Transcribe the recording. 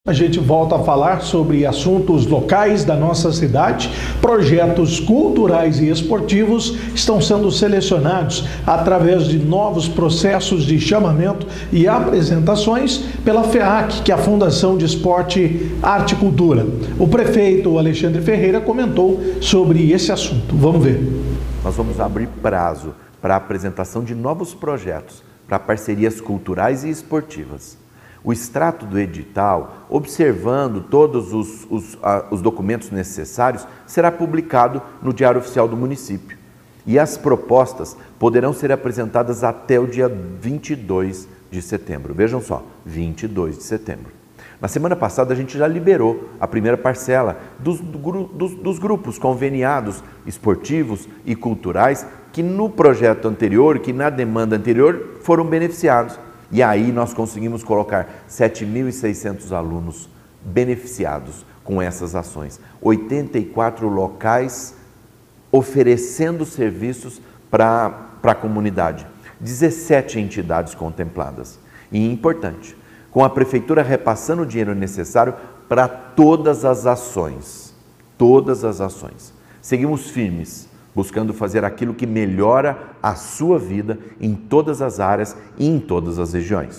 A gente volta a falar sobre assuntos locais da nossa cidade. Projetos culturais e esportivos estão sendo selecionados através de novos processos de chamamento e apresentações pela FEAC, que é a Fundação de Esporte, Arte e Cultura. O prefeito Alexandre Ferreira comentou sobre esse assunto. Vamos ver. Nós vamos abrir prazo para a apresentação de novos projetos para parcerias culturais e esportivas. O extrato do edital, observando todos os documentos necessários, será publicado no Diário Oficial do município. E as propostas poderão ser apresentadas até o dia 22 de setembro. Vejam só, 22 de setembro. Na semana passada a gente já liberou a primeira parcela dos grupos conveniados esportivos e culturais que no projeto anterior, que na demanda anterior foram beneficiados. E aí nós conseguimos colocar 7.600 alunos beneficiados com essas ações. 84 locais oferecendo serviços para a comunidade. 17 entidades contempladas. E importante, com a prefeitura repassando o dinheiro necessário para todas as ações. Todas as ações. Seguimos firmes, buscando fazer aquilo que melhora a sua vida em todas as áreas e em todas as regiões.